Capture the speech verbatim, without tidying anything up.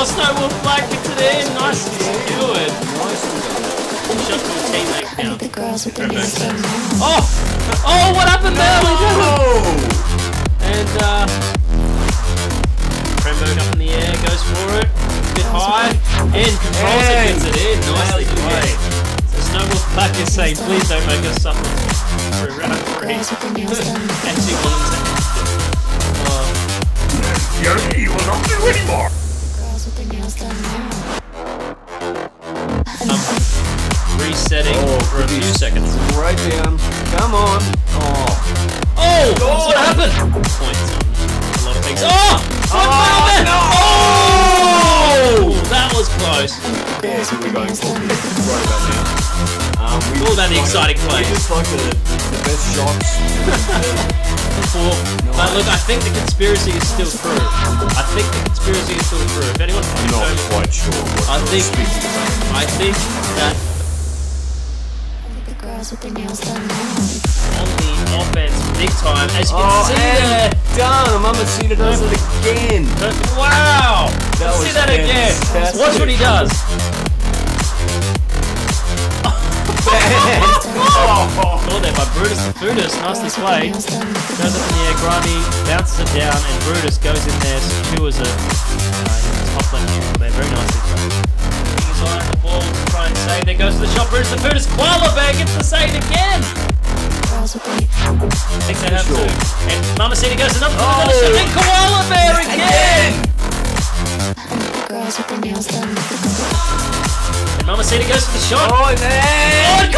Oh, Snow Wolf Black gets it in. Nice and secured. Shot to a teammate down. Oh! Oh, what happened there? No! And, uh... Prembo up in the air, goes for it. A bit high. And controls it, gets it in. Nicely played. So Snow Wolf Black is saying, please don't make us suffer for round three. Actually, Williams. Oh. Yogi, you will not do anymore! Um, resetting Oh, for a few seconds. Right down. Come on. Oh. Oh! What happened? Points on a lot of things. Oh! Oh, no! Oh! That was close. Yeah, so we're going for it right about now. Um, we All about the like, exciting play. We just like the, the best shots. Before. But look, I think the conspiracy is still true. I think the conspiracy is still true. If anyone I'm not quite sure what I think, speaking about. I think that on the offense, big time, as you can Oh, see and there. done! Mamacita does it again! Wow! That Let's was see that again. fantastic. Watch what he does. Oh. Caught there by Brutus the Foodus. Nicely played. Goes up in the air, Grimy bounces it down, and Brutus goes in there, secures it. Uh, top left corner there, very nicely played. Keeping his eye on the ball to try and save. There goes to the shot. Brutus the Foodus. Koala Bear gets the save again. Thinks they have Sure. to. And Mamacita goes another Oh. another shot. And Koala Bear again. Again! And Mamacita goes for the shot. Oh, man! Oh,